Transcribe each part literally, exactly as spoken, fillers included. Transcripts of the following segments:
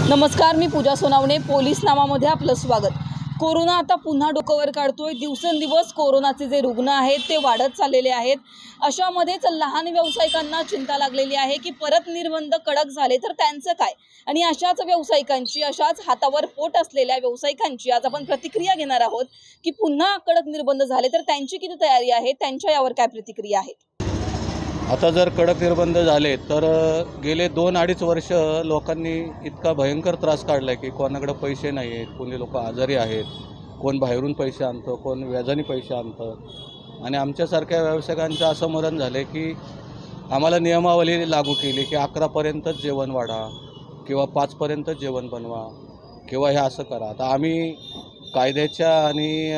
नमस्कार, मी पूजा सोनावणे. पोलीस नामामध्ये आपलं स्वागत. कोरोना आता पुन्हा डोकंवर काढतोय. दिवसेंदिवस कोरोनाचे जे रुग्ण आहेत ते वाढत चाललेले आहेत. अशामध्येच लहान व्यावसायिकांना चिंता लागलेली आहे की परत निर्बंध कडक झाले तर त्यांचं काय. आणि अशाच व्यावसायिकांची, अशाच हातावर पोट असलेल्या व्यावसायिकांची आज आपण प्रतिक्रिया घेणार आहोत की पुन्हा कडक निर्बंध झाले तर त्यांची किती तयारी आहे, त्यांच्या यावर काय प्रतिक्रिया आहेत. आता जर कडक निर्बंध झाले तर गेले दोन अडीच वर्ष लोकांनी इतका भयंकर त्रास काढला की कोणाकडे पैसे नाही आहेत, कोणी लोक आजारी आहेत, कोण बाहेरून पैसे आणतं, कोण व्याजाने पैसे आणतं. आणि आमच्यासारख्या व्यावसायिकांचं असं मरण झालं की आम्हाला नियमावली लागू केली की अकरापर्यंतच जेवण वाढा किंवा पाचपर्यंतच जेवण बनवा किंवा हे असं करा. आता आम्ही कायद्याच्या आणि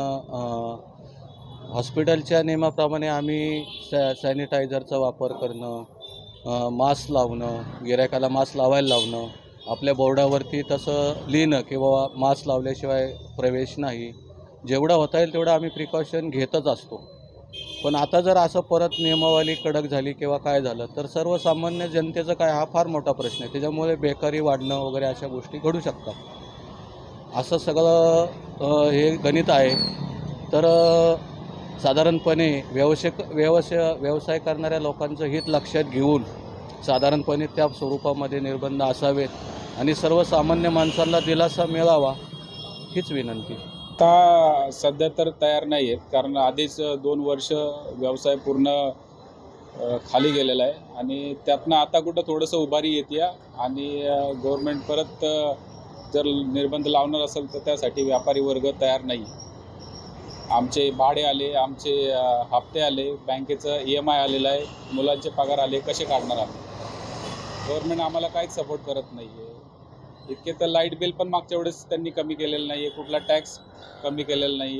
हॉस्पिटलच्या नियमाप्रमाणे आम्ही सॅ सॅनिटायझरचा वापर करणं, मास्क लावणं, गिऱ्हाईकाला मास्क लावायला लावणं, आपल्या बोर्डावरती तसं लिहिणं किंवा मास्क लावल्याशिवाय प्रवेश नाही, जेवढं होता येईल तेवढं आम्ही प्रिकॉशन घेतच असतो. पण आता जर असं परत नियमावली कडक झाली किंवा काय झालं तर सर्वसामान्य जनतेचं काय, हा फार मोठा प्रश्न आहे. त्याच्यामुळे बेकारी वाढणं वगैरे अशा गोष्टी घडू शकतात. असं सगळं हे गणित आहे. तर साधारणपणे व्यवसाय व्यवसाय व्यवसाय करणाऱ्या लोकांचं हित लक्षात घेऊन साधारणपणे त्या स्वरूपामध्ये निर्बंध असावेत आणि सर्वसामान्य माणसांना दिलासा मिळावा हीच विनंती. आता सध्या तर तयार नाही आहेत, कारण आधीच दोन वर्ष व्यवसाय पूर्ण खाली गेलेला आहे आणि त्यातनं आता कुठं थोडंसं उभारी येते आणि गव्हर्नमेंट परत जर निर्बंध लावणार असेल तर त्यासाठी व्यापारी वर्ग तयार नाही. आमचे भाडे आले, आमचे हप्ते आले, बँकेचं ई एम आय आलेलं आहे, मुलांचे पगार आले, कसे काढणार आले. गव्हर्नमेंट आम्हाला काहीच सपोर्ट करत नाही आहे. इतके तर लाईट बिल पण मागच्या वेळेस त्यांनी कमी केलेलं नाही आहे, कुठला टॅक्स कमी केलेला नाही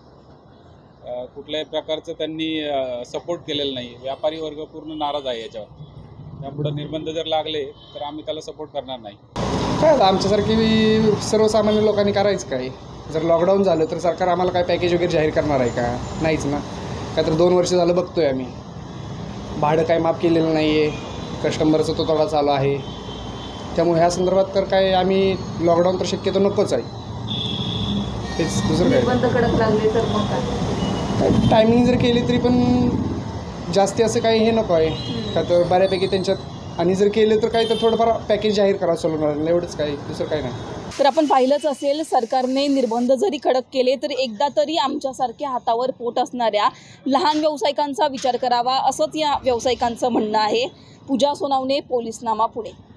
आहे, कुठल्याही प्रकारचं त्यांनी सपोर्ट केलेलं नाही. व्यापारी वर्ग पूर्ण नाराज आहे याच्यावर. त्यापुढं निर्बंध जर लागले तर आम्ही त्याला सपोर्ट करणार नाही. काय आमच्यासारखी सर्वसामान्य लोकांनी करायचं काय. जर लॉकडाऊन झालं तर सरकार आम्हाला काय पॅकेज वगैरे जाहीर करणार आहे का? नाहीच ना. काय तर दोन वर्ष झालं बघतोय आम्ही, भाडं काय माफ केलेलं नाही आहे, कस्टमरचा तो तोडा चालू आहे. त्यामुळे ह्या संदर्भात तर काय आम्ही लॉकडाऊन तर शक्यतो नकोच आहे. तेच दुसरं काय. निर्बंध कडक लागले तर मग काय टायमिंग जर केली तरी पण जास्ती असं काही हे नको आहे का, तर बऱ्यापैकी त्यांच्यात. आणि जर केलं तर काय तर थोडंफार पॅकेज जाहीर करावं सोलून, एवढंच काय, दुसरं काही नाही. तर आपण पाहिलंच असेल, सरकारने निर्बंध जरी कडक केले तर एकदा तरी आमच्यासारख्या हातावर पोट असणाऱ्या लहान व्यावसायिकांचा विचार करावा, असंच या व्यावसायिकांचं म्हणणं आहे. पूजा सोनावणे, पोलीस नामा, पुणे.